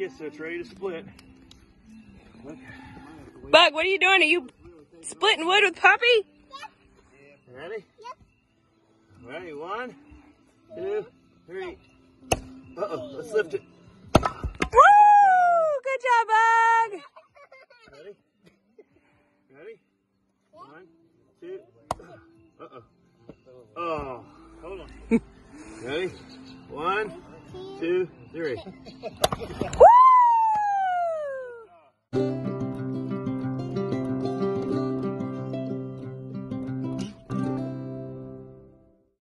blankets, so it's ready to split. Okay. Bug, what are you doing? Are you splitting wood with Puppy? Ready? Yep. Ready, 1, 2, 3. Uh-oh, let's lift it. Woo! Good job, Bug! Ready? Ready? 1, 2. Uh-oh. Oh, hold on. Ready? 1, 2, 3. Woo!